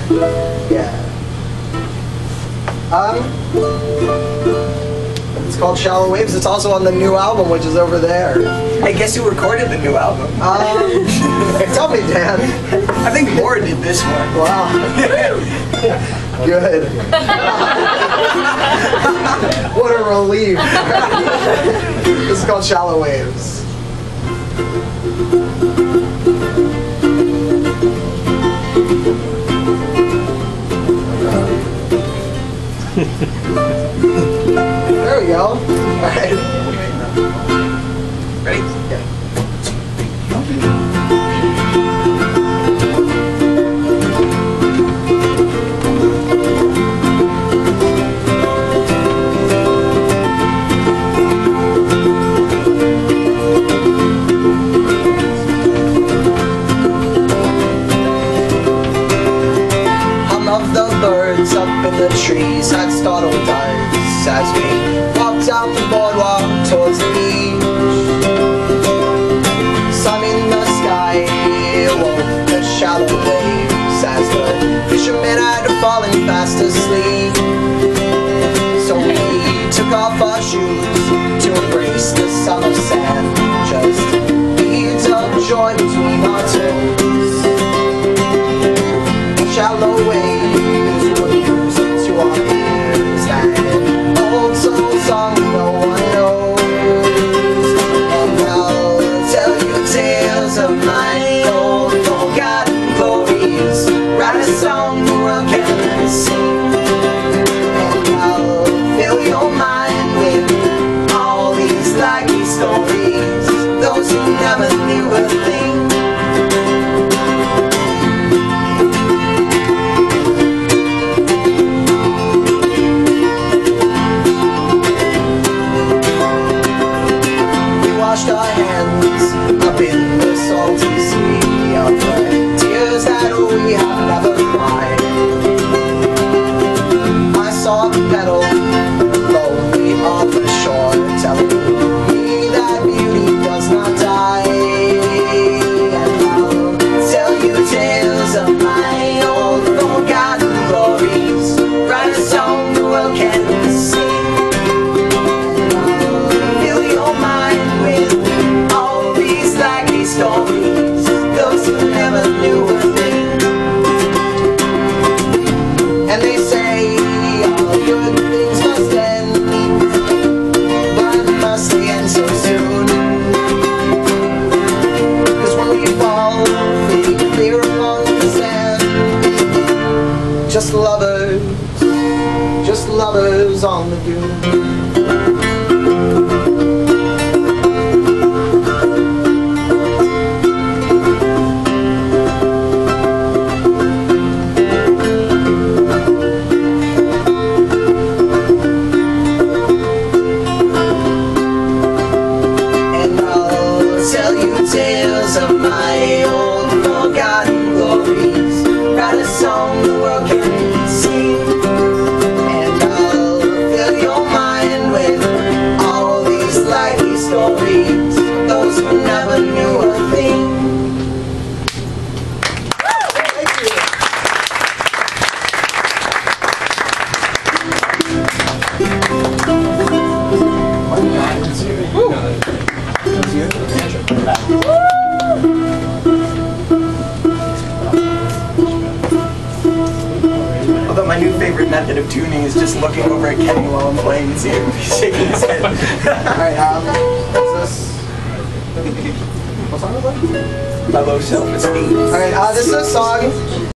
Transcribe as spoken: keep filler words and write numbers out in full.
Yeah. Um, it's called Shallow Waves. It's also on the new album, which is over there. Hey, guess who recorded the new album? Um, tell me, Dan. I think Laura did this one. Wow. Good. What a relief. This is called Shallow Waves. There we go. All right. Ready? Yeah. Birds up in the trees had startled us as we walked out the boardwalk towards the beach. Sun in the sky awoke the shallow waves as the fishermen had fallen fast asleep. So we took off our shoes to embrace the summer sand, just beads of joy between our toes. Shallow waves song no one knows, and I'll tell you tales of my old forgotten glories. Write a song the world can sing, and I'll fill your mind with all these likely stories, those who never knew a thing. Our hands up in the salty sea of the tears that we have never cried. I saw the petal lonely on the shore, telling me that beauty does not die. And I'll tell you tales of my old forgotten glories. Write a song the world can sing, and I'll fill your mind with stories, those who never knew a thing. And they say all good things must end, but must they end so soon? Cause when we fall, we clear along the sand. Just lovers, just lovers on the dune. Tales of my old forgotten glories. Write a song the world can sing, and I'll fill your mind with all these likely stories, those who never knew a thing. Thank you. Although my new favorite method of tuning is just looking over at Kenny while I'm playing and seeing if he's shaking his head. Alright, um, what's this? What song is that? My low self-esteem. Alright, uh, this is a song